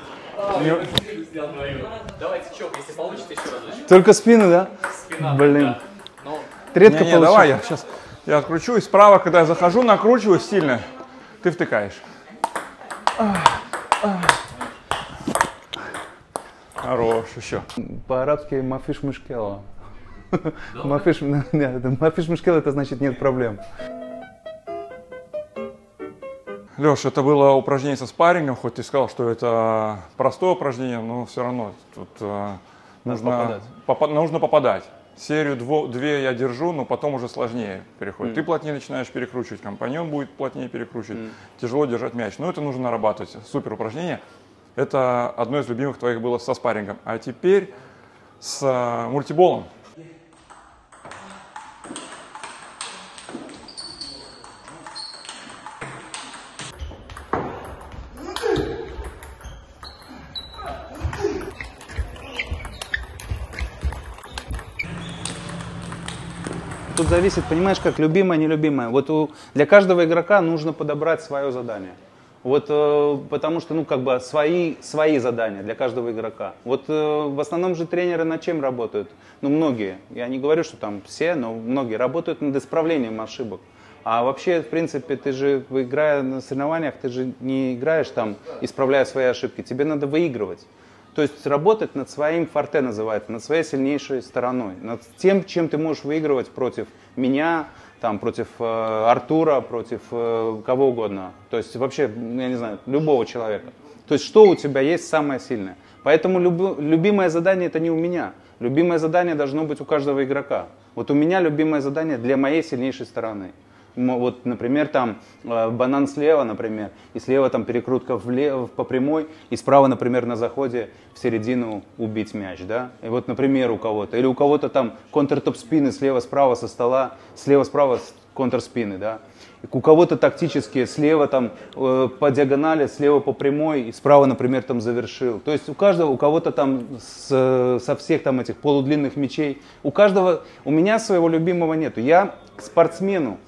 S1: Давайте чоп, если получится, еще разочек.
S2: Только спину, да?
S1: Спина.
S2: Блин.
S1: Да. Но...
S2: Редко
S3: не, не, давай, я сейчас я откручу, и справа, когда я захожу, накручиваю сильно, ты втыкаешь. Хорош, еще.
S2: По-арабски мафиш мушкела. Мафиш мушкела, это значит нет проблем.
S3: Леш, это было упражнение со спаррингом, хоть ты сказал, что это простое упражнение, но все равно тут э, нужно, попадать. Попа нужно попадать. Серию дво, две я держу, но потом уже сложнее переходит. Mm. Ты плотнее начинаешь перекручивать, компаньон будет плотнее перекручивать, mm. тяжело держать мяч. Но это нужно нарабатывать. Супер упражнение. Это одно из любимых твоих было со спаррингом. А теперь с э, мультиболом.
S2: Тут зависит, понимаешь, как любимое, нелюбимое. Вот у, для каждого игрока нужно подобрать свое задание. Вот, э, потому что, ну, как бы свои, свои задания для каждого игрока. Вот э, в основном же тренеры над чем работают? Ну, многие. Я не говорю, что там все, но многие работают над исправлением ошибок. А вообще, в принципе, ты же, играя на соревнованиях, ты же не играешь там, исправляя свои ошибки. Тебе надо выигрывать. То есть работать над своим форте называется, над своей сильнейшей стороной, над тем, чем ты можешь выигрывать против меня, там, против э, Артура, против э, кого угодно. То есть вообще, я не знаю, любого человека. То есть что у тебя есть самое сильное. Поэтому люб, любимое задание это не у меня. Любимое задание должно быть у каждого игрока. Вот у меня любимое задание для моей сильнейшей стороны. Вот, например, там э, банан слева, например, и слева там перекрутка влево, по прямой, и справа, например, на заходе в середину убить мяч, да? И вот, например, у кого-то. Или у кого-то там контр-топ-спины слева-справа со стола, слева-справа контр-спины, да? И у кого-то тактические, слева там э, по диагонали, слева по прямой, и справа, например, там завершил. То есть у каждого, у кого-то там с, со всех там этих полудлинных мячей, у каждого, у меня своего любимого нету. Я к спортсмену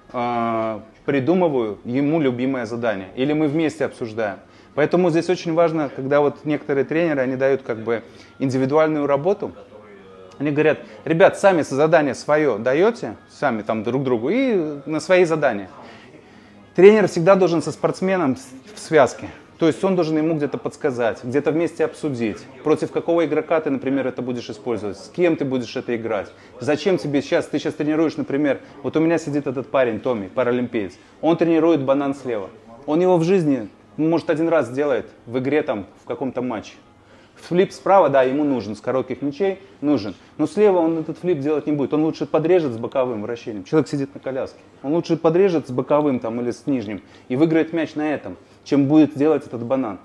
S2: придумываю ему любимое задание. Или мы вместе обсуждаем. Поэтому здесь очень важно, когда вот некоторые тренеры, они дают как бы индивидуальную работу. Они говорят, ребят, сами задание свое даете, сами там друг другу, и на свои задания. Тренер всегда должен со спортсменом в связке. То есть он должен ему где-то подсказать, где-то вместе обсудить, против какого игрока ты, например, это будешь использовать, с кем ты будешь это играть, зачем тебе сейчас, ты сейчас тренируешь, например, вот у меня сидит этот парень, Томми, паралимпиец, он тренирует банан слева, он его в жизни, может, один раз сделает в игре там, в каком-то матче, флип справа, да, ему нужен, с коротких мячей нужен. Но слева он этот флип делать не будет. Он лучше подрежет с боковым вращением. Человек сидит на коляске. Он лучше подрежет с боковым там, или с нижним и выиграет мяч на этом, чем будет делать этот банан.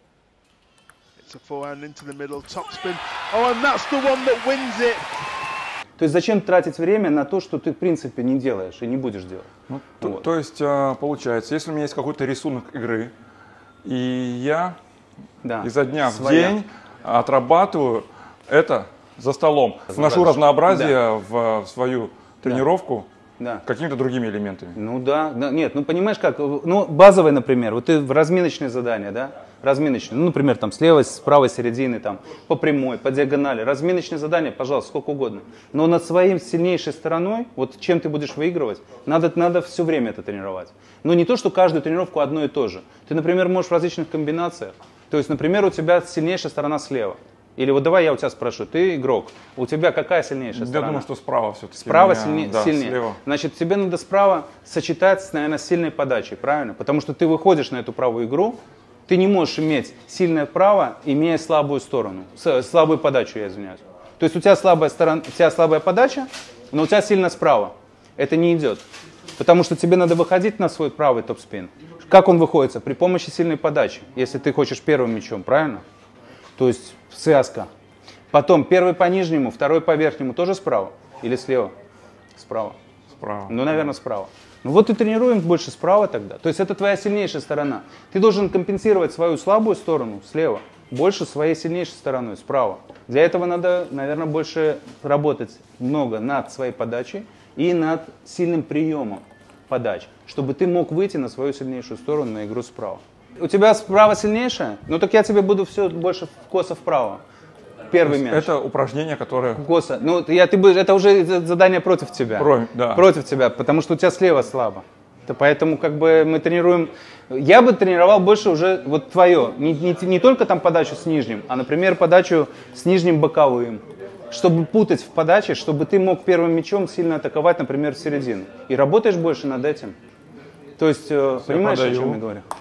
S2: То есть зачем тратить время на то, что ты в принципе не делаешь и не будешь делать?
S3: Ну,
S2: вот.
S3: то, то есть получается, если у меня есть какой-то рисунок игры, и я
S2: да.
S3: изо дня
S2: Своя.
S3: в день отрабатываю это за столом, вношу разнообразие да. в, в свою тренировку
S2: да.
S3: какими-то другими элементами.
S2: Ну да, да, нет, ну понимаешь как, ну базовое, например, вот ты в разминочные задания, да, разминочные, ну, например, там с левой, с правой середины, там, по прямой, по диагонали, разминочные задания, пожалуйста, сколько угодно. Но над своим сильнейшей стороной, вот чем ты будешь выигрывать, надо, надо все время это тренировать. Но не то, что каждую тренировку одно и то же. Ты, например, можешь в различных комбинациях, то есть, например, у тебя сильнейшая сторона слева. Или вот давай я у тебя спрошу, ты игрок, у тебя какая сильнейшая сторона?
S3: Я думаю, что справа все-таки.
S2: Справа сильнее,
S3: да,
S2: сильнее.
S3: Слева.
S2: Значит, тебе надо справа сочетать, наверное, с сильной подачей, правильно? Потому что ты выходишь на эту правую игру, ты не можешь иметь сильное право, имея слабую сторону, слабую подачу, я извиняюсь. То есть у тебя слабая сторона, у тебя слабая подача, но у тебя сильно справа. Это не идет. Потому что тебе надо выходить на свой правый топ-спин. Как он выходится? При помощи сильной подачи, если ты хочешь первым мячом, правильно? То есть связка. Потом первый по нижнему, второй по верхнему тоже справа или слева? Справа.
S3: Справа.
S2: Ну, наверное, справа. Ну вот и тренируем больше справа тогда. То есть это твоя сильнейшая сторона. Ты должен компенсировать свою слабую сторону слева, больше своей сильнейшей стороной справа. Для этого надо, наверное, больше работать много над своей подачей и над сильным приемом подач, чтобы ты мог выйти на свою сильнейшую сторону на игру справа. У тебя справа сильнейшая? Ну так я тебе буду все больше коса вправо. Первый мяч.
S3: Это упражнение, которое...
S2: Коса. Ну, я, ты будешь, это уже задание против тебя.
S3: Про, да.
S2: Против тебя, потому что у тебя слева слабо. То поэтому как бы мы тренируем... Я бы тренировал больше уже вот твое. Не, не, не только там подачу с нижним, а, например, подачу с нижним боковым. Чтобы путать в подаче, чтобы ты мог первым мячом сильно атаковать, например, в середину. И работаешь больше над этим. То есть, я понимаешь, подаю. О чем я говорю?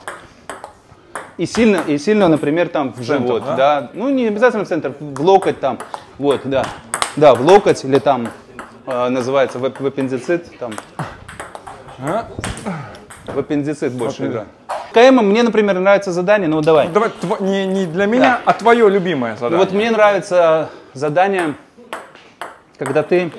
S2: И сильно, и сильно, например, там в живот, центр, да? да, ну не обязательно в центр, в локоть там, вот, да, да, в локоть или там э, называется в, в аппендицит, там, а? в аппендицит больше игра. КМ мне, например, нравится задание, ну давай.
S3: Ну, давай тв- не, не для меня, да. а твое любимое задание.
S2: Ну, вот мне нравится задание, когда ты,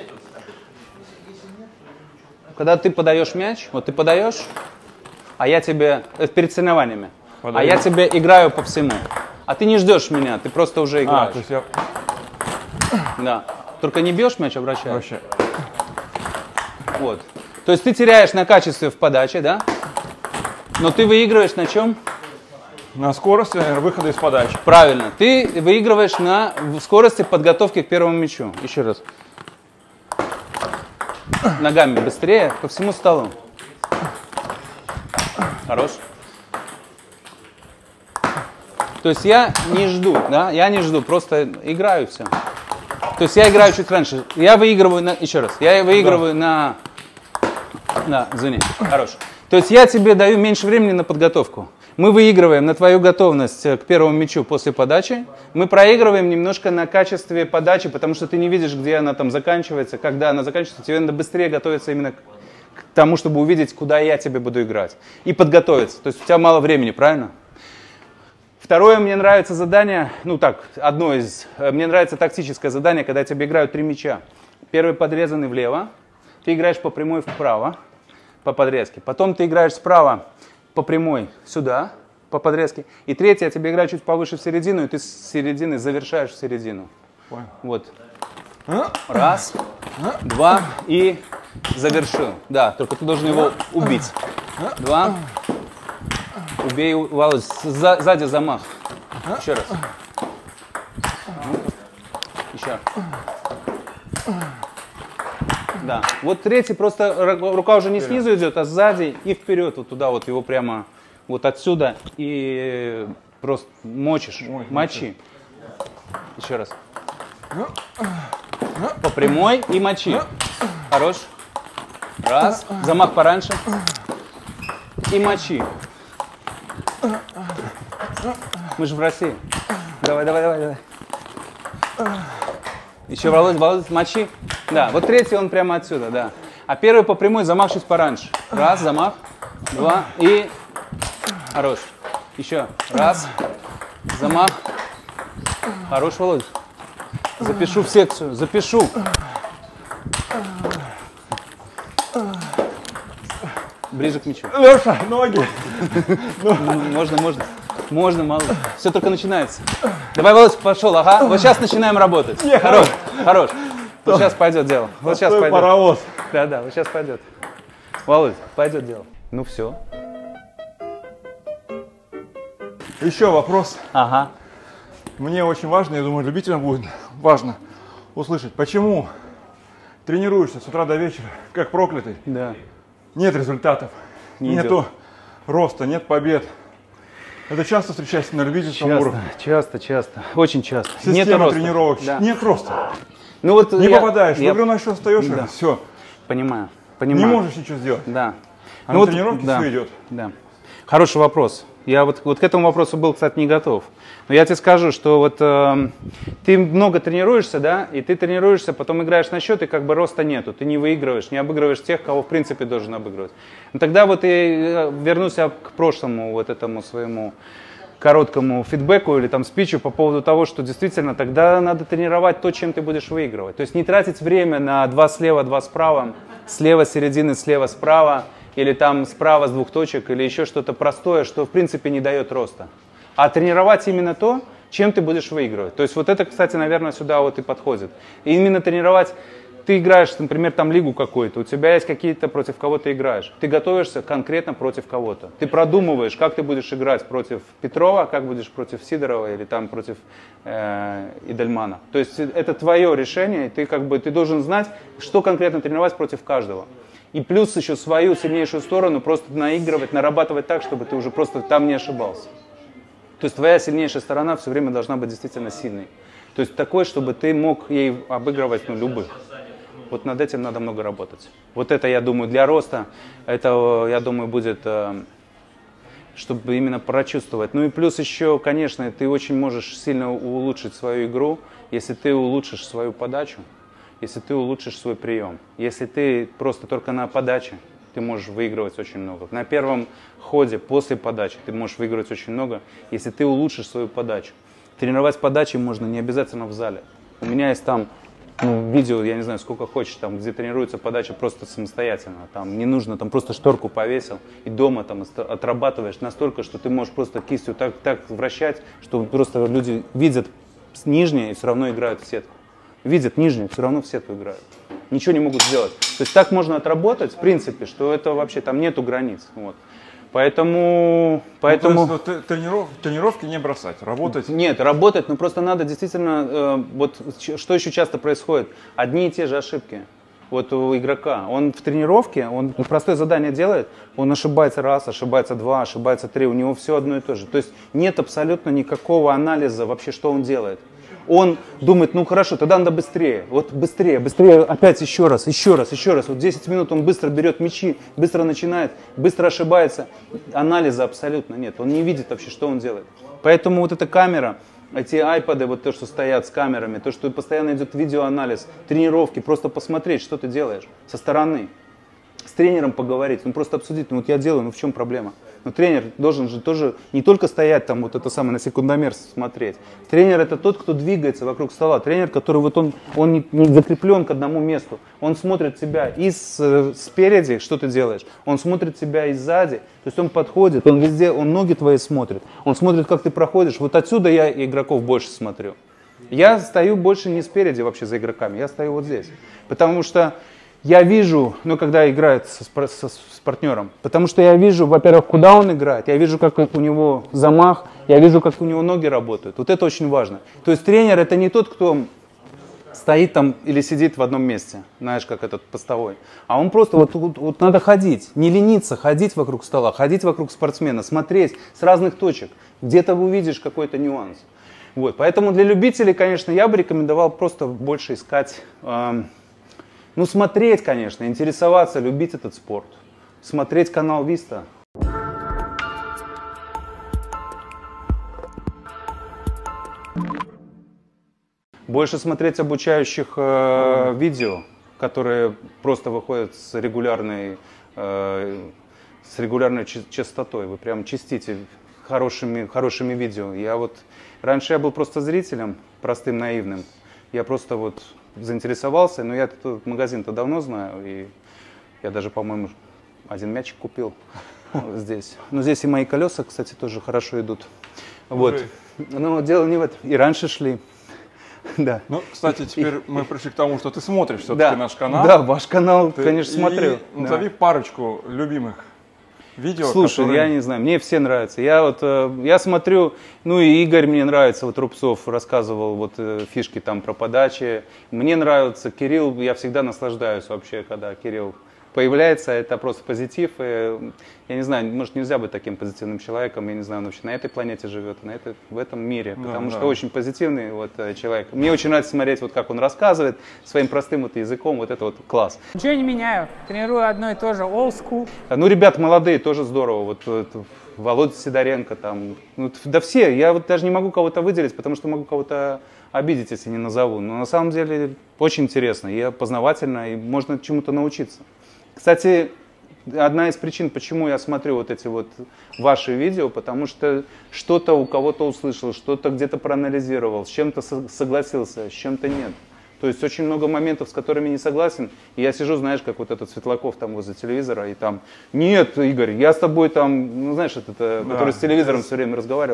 S2: когда ты подаешь мяч, вот ты подаешь, а я тебе, это перед соревнованиями. Подаю. А я тебе играю по всему. А ты не ждешь меня, ты просто уже играешь.
S3: А, то есть я...
S2: Да. Только не бьешь мяч, обращаешь.
S3: Вообще.
S2: Вот. То есть ты теряешь на качестве в подаче, да? Но ты выигрываешь на чем?
S3: На скорости, наверное, выхода из подачи.
S2: Правильно. Ты выигрываешь на скорости подготовки к первому мячу. Еще раз. Ногами быстрее, по всему столу. Хорош. То есть я не жду, да, я не жду, просто играю все. То есть я играю чуть раньше. Я выигрываю на, еще раз, я выигрываю да. на, да, извини, хорош. То есть я тебе даю меньше времени на подготовку. Мы выигрываем на твою готовность к первому мячу после подачи. Мы проигрываем немножко на качестве подачи, потому что ты не видишь, где она там заканчивается, когда она заканчивается. Тебе надо быстрее готовиться именно к тому, чтобы увидеть, куда я тебе буду играть. И подготовиться. То есть у тебя мало времени, правильно? Второе, мне нравится задание, ну так, одно из, мне нравится тактическое задание, когда тебе играют три мяча. Первый подрезанный влево, ты играешь по прямой вправо, по подрезке. Потом ты играешь справа по прямой сюда, по подрезке. И третье, я тебе играю чуть повыше в середину, и ты с середины завершаешь в середину. Ой. Вот. Раз, два, и завершил. Да, только ты должен его убить. Два. Убей, Володь, сзади замах. Еще раз. Еще. Да. Вот третий, просто рука уже не снизу идет, а сзади и вперед, вот туда вот его прямо вот отсюда и просто мочишь, мочи. Еще раз. По прямой и мочи. Хорош. Раз. Замах пораньше. И мочи. Мы же в России. Давай, давай, давай, давай. Еще, Володь, Володь, мочи. Да, вот третий он прямо отсюда, да. А первый по прямой, замах чуть пораньше. Раз, замах, два и... Хорош. Еще. Раз, замах. Хорош, Володь. Запишу в секцию, запишу. Ближе к мячу.
S3: Леша, ноги.
S2: Можно, можно. Можно, мало. Все только начинается. Давай, Володь, пошел, ага. Вот сейчас начинаем работать. Хорош, хорош. Вот сейчас пойдет дело. Вот сейчас пойдет.
S3: Паровоз.
S2: Да, да, вот сейчас пойдет. Володь, пойдет дело. Ну все.
S3: Еще вопрос.
S2: Ага.
S3: Мне очень важно, я думаю, любителям будет важно услышать, почему тренируешься с утра до вечера, как проклятый,
S2: Да.
S3: нет результатов,
S2: Не
S3: нету
S2: идет.
S3: роста, нет побед. Это часто встречается на любительском
S2: Часто,
S3: уровне.
S2: часто, часто. Очень часто.
S3: Система
S2: Нет роста.
S3: тренировок,
S2: Да.
S3: нет роста.
S2: Ну, вот
S3: Не
S2: я-
S3: попадаешь,
S2: я
S3: в игру на счет встаешь,
S2: Да.
S3: и все.
S2: Понимаю,
S3: Не
S2: понимаю.
S3: можешь ничего сделать.
S2: Да.
S3: А
S2: Ну
S3: на
S2: вот,
S3: тренировке
S2: да,
S3: все идет.
S2: Да. Хороший вопрос. Я вот, вот к этому вопросу был, кстати, не готов. Но я тебе скажу, что вот э, ты много тренируешься, да, и ты тренируешься, потом играешь на счет, и как бы роста нету. Ты не выигрываешь, не обыгрываешь тех, кого в принципе должен обыгрывать. Но тогда вот и вернусь я к прошлому вот этому своему короткому фидбэку или там спичу по поводу того, что действительно тогда надо тренировать то, чем ты будешь выигрывать. То есть не тратить время на два слева, два справа, слева середины, слева справа, или там справа с двух точек, или еще что-то простое, что в принципе не дает роста. А тренировать именно то, чем ты будешь выигрывать. То есть вот это, кстати, наверное, сюда вот и подходит. И именно тренировать, ты играешь, например, там лигу какую-то, у тебя есть какие-то, против кого ты играешь. Ты готовишься конкретно против кого-то. Ты продумываешь, как ты будешь играть против Петрова, как будешь против Сидорова или там против э, Идельмана. То есть это твое решение, и ты как бы ты должен знать, что конкретно тренировать против каждого. И плюс еще свою сильнейшую сторону просто наигрывать, нарабатывать так, чтобы ты уже просто там не ошибался. То есть твоя сильнейшая сторона все время должна быть действительно сильной. То есть такой, чтобы ты мог ей обыгрывать ну, любых. Вот над этим надо много работать. Вот это, я думаю, для роста, это, я думаю, будет, чтобы именно прочувствовать. Ну и плюс еще, конечно, ты очень можешь сильно улучшить свою игру, если ты улучшишь свою подачу, если ты улучшишь свой прием. Если ты просто только на подаче, ты можешь выигрывать очень много. На первом ходе, после подачи, ты можешь выигрывать очень много, если ты улучшишь свою подачу. Тренировать подачи можно не обязательно в зале. У меня есть там ну, видео, я не знаю, сколько хочешь, там, где тренируется подача просто самостоятельно. Там не нужно, там просто шторку повесил и дома там отрабатываешь настолько, что ты можешь просто кистью так, так вращать, что просто люди видят нижнее и все равно играют в сетку. Видят нижнее, все равно в сетку играют. Ничего не могут сделать. То есть так можно отработать, в принципе, что это вообще там нету границ. Вот. Поэтому... поэтому...
S3: Ну, то есть, трениров, тренировки не бросать, работать?
S2: Нет, работать, но просто надо действительно... Э, вот что еще часто происходит? Одни и те же ошибки. Вот у игрока. Он в тренировке, он простое задание делает, он ошибается раз, ошибается два, ошибается три, у него все одно и то же. То есть нет абсолютно никакого анализа вообще, что он делает. Он думает, ну хорошо, тогда надо быстрее, вот быстрее, быстрее, опять еще раз, еще раз, еще раз. Вот десять минут он быстро берет мячи, быстро начинает, быстро ошибается. Анализа абсолютно нет, он не видит вообще, что он делает. Поэтому вот эта камера, эти айпады, вот то, что стоят с камерами, то, что постоянно идет видеоанализ, тренировки, просто посмотреть, что ты делаешь со стороны. С тренером поговорить, ну просто обсудить, ну вот я делаю, ну в чем проблема? Но тренер должен же тоже не только стоять там вот это самое на секундомер смотреть. Тренер это тот, кто двигается вокруг стола. Тренер, который вот он, он не, не закреплен к одному месту. Он смотрит тебя и с, спереди, что ты делаешь. Он смотрит тебя и сзади. То есть он подходит, он везде, он ноги твои смотрит. Он смотрит, как ты проходишь. Вот отсюда я игроков больше смотрю. Я стою больше не спереди вообще за игроками, я стою вот здесь. Потому что я вижу, ну, когда играет со, со, с партнером, потому что я вижу, во-первых, куда он играет, я вижу, как у него замах, я вижу, как у него ноги работают. Вот это очень важно. То есть тренер это не тот, кто стоит там или сидит в одном месте, знаешь, как этот постовой. А он просто, вот, вот, вот надо ходить, не лениться, ходить вокруг стола, ходить вокруг спортсмена, смотреть с разных точек. Где-то увидишь какой-то нюанс. Вот. Поэтому для любителей, конечно, я бы рекомендовал просто больше искать... Э, Ну, смотреть, конечно, интересоваться, любить этот спорт. Смотреть канал Виста. Больше смотреть обучающих э, видео, которые просто выходят с регулярной, э, с регулярной частотой. Вы прям чистите хорошими, хорошими видео. Я вот, раньше я был просто зрителем, простым, наивным. Я просто вот заинтересовался, но я этот магазин-то давно знаю, и я даже, по-моему, один мячик купил здесь. Но здесь и мои колеса, кстати, тоже хорошо идут. Вот. Но дело не в этом. И раньше шли. Да.
S3: Ну, кстати, теперь и, мы пришли к тому, что ты смотришь все-таки
S2: да,
S3: наш канал.
S2: Да, ваш канал, ты, конечно,
S3: и,
S2: смотрю.
S3: Назови да. парочку любимых видео.
S2: Слушай,
S3: которые...
S2: я не знаю, мне все нравятся. Я вот, я смотрю, ну и Игорь мне нравится, вот Рубцов рассказывал вот фишки там про подачи. Мне нравится Кирилл, я всегда наслаждаюсь вообще, когда Кирилл появляется, это просто позитив. И, я не знаю, может, нельзя быть таким позитивным человеком, я не знаю, он вообще на этой планете живет, на этой, в этом мире, да, потому да. что очень позитивный вот человек. Мне очень нравится смотреть, вот как он рассказывает своим простым вот языком, вот это вот класс.
S7: Ничего не меняю, тренирую одно и то же, old school.
S2: Ну, ребят молодые, тоже здорово, вот, вот Володя Сидоренко там, ну, да все, я вот даже не могу кого-то выделить, потому что могу кого-то обидеть, если не назову, но на самом деле очень интересно, и познавательно, и можно чему-то научиться. Кстати, одна из причин, почему я смотрю вот эти вот ваши видео, потому что что-то у кого-то услышал, что-то где-то проанализировал, с чем-то согласился, с чем-то нет. То есть очень много моментов, с которыми не согласен, и я сижу, знаешь, как вот этот Светлаков там возле телевизора, и там, нет, Игорь, я с тобой там, ну знаешь, этот, да, который с телевизором все время разговаривал.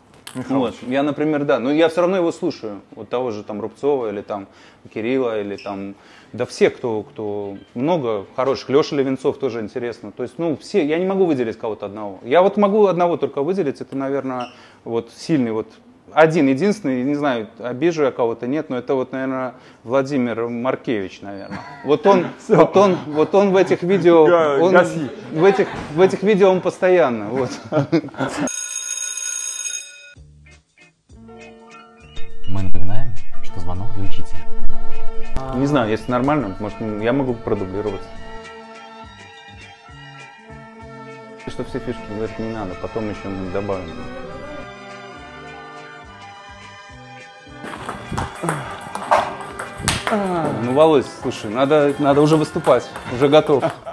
S2: Вот. Я, например, да, но я все равно его слушаю, вот того же там Рубцова или там Кирилла, или там, да все, кто, кто, много хороших, Леша Левинцов тоже интересно, то есть, ну, все, я не могу выделить кого-то одного, я вот могу одного только выделить, это, наверное, вот сильный, вот один, единственный, не знаю, обижу я кого-то, нет, но это вот, наверное, Владимир Маркевич, наверное, вот он, вот он, вот он в этих видео, он, в этих, в этих видео он постоянно, вот.
S1: Мы напоминаем, что звонок для учителя.
S2: Не знаю, если нормально, может, я могу продублироваться. Что все фишки, это не надо, потом еще мы добавим. Ну, Володь, слушай, надо, надо уже выступать, уже готов.